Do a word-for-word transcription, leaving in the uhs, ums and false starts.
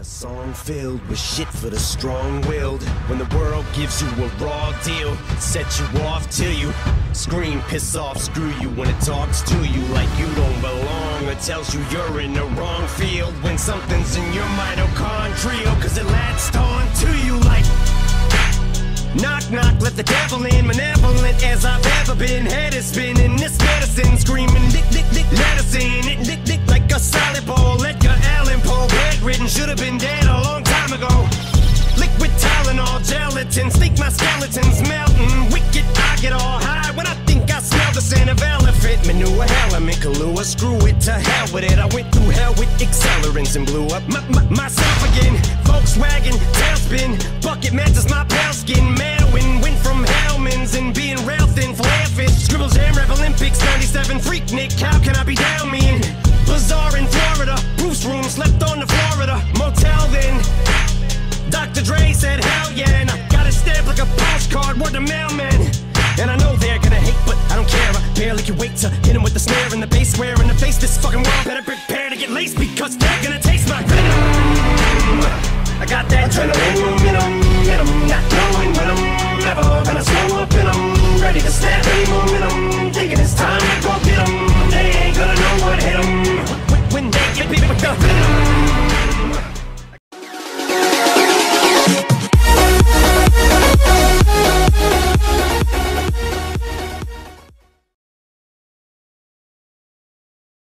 A song filled with shit for the strong-willed. When the world gives you a raw deal, set you off till you scream, piss off, screw you. When it talks to you like you don't belong, or tells you you're in the wrong field. When something's in your mitochondrial, cause it latched on to you like knock knock, let the devil in. Malevolent as I've ever been. Head is spinning, this medicine screaming dick dick dick medicine. It dick dick like a solid ball. Edgar Allan Poe, bedridden, should have been dead a long time ago. Liquid Tylenol, gelatin, sneak my skeletons melting. Wicked, I get all high when I think I smell the scent of elephant manure. Element Kahlua, screw it, to hell with it. I went through hell with accelerants and blew up my, my, myself again. Volkswagen, tailspin, bucket matches my pale skin. Mailwin, went from Hellman's and being rail thin, flare fish. Scribbles Jam Rev Olympics, ninety-seven, freak Nick, how can I be down me in? Bazaar in Florida, Bruce room, slept on the Florida motel then. Doctor Dre said hell yeah, and I got it stamped like a postcard, word to mailman. And I know they're gonna hate, but I don't care. I barely can wait to hit him with the snare and the bass square in the face. This fucking world better prepare to get laced, because they're gonna taste my venom. I got that adrenaline, venom, venom, not